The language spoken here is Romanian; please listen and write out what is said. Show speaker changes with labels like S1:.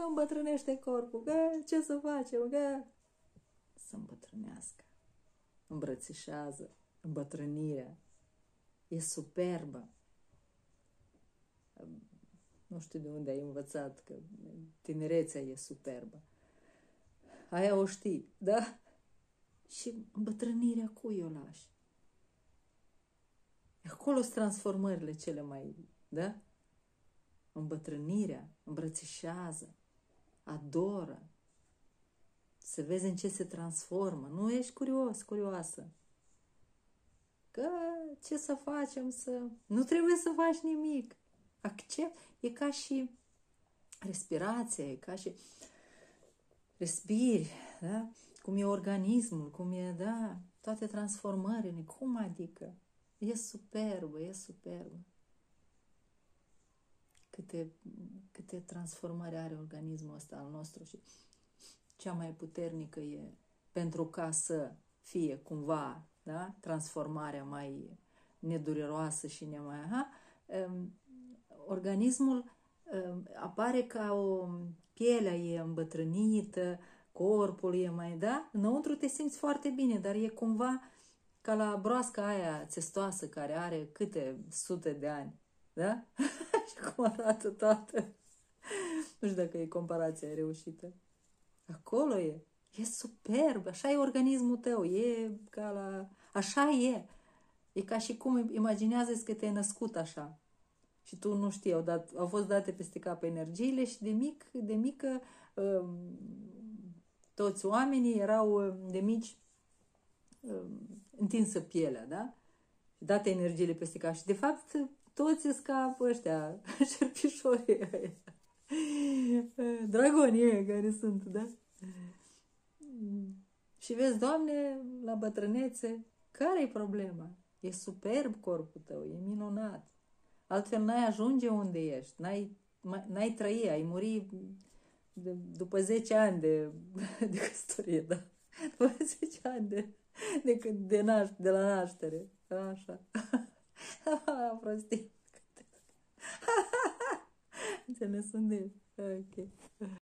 S1: că îmbătrânește corpul, că ce să facem, că să îmbătrânească. Îmbrățișează îmbătrânirea. E superbă. Nu știu de unde ai învățat că tinerețea e superbă. Aia o știi, da? Și îmbătrânirea cui o lași? Acolo sunt transformările cele mai, da? Îmbătrânirea îmbrățișează, adoră, să vezi în ce se transformă. Nu ești curios, curioasă. Că ce să facem să... Nu trebuie să faci nimic. Accept. E ca și respirația, e ca și respiri, da? Cum e organismul, cum e, da? Toate transformările. Cum adică? E superbă, e superbă. Câte transformări are organismul ăsta al nostru și cea mai puternică e pentru ca să fie cumva, da? Transformarea mai nedureroasă și nemai... organismul apare ca o pielea e îmbătrânită, corpul e mai, da? Înăuntru te simți foarte bine, dar e cumva ca la broasca aia țestoasă care are câte sute de ani, da? Și cum arată toată. Nu știu dacă e comparația reușită. Acolo e superb, așa e organismul tău, e ca la... Așa e. E ca și cum imaginează-ți că te-ai născut așa. Și tu nu știi, au fost date peste cap energiile și de mică toți oamenii erau de mici întinsă pielea, da? Și date energiile peste cap. Și de fapt toți sunt ca ăștia, șerpișorii ăia. Dragonii care sunt, da? Și vezi, Doamne, la bătrânețe, care-i problema? E superb corpul tău, e minunat. Altfel n-ai ajunge unde ești, n-ai trăi, ai muri după 10 ani de căsătorie, da? După 10 ani de la naștere. Așa. Prostii. Înțeles unde e? Ok.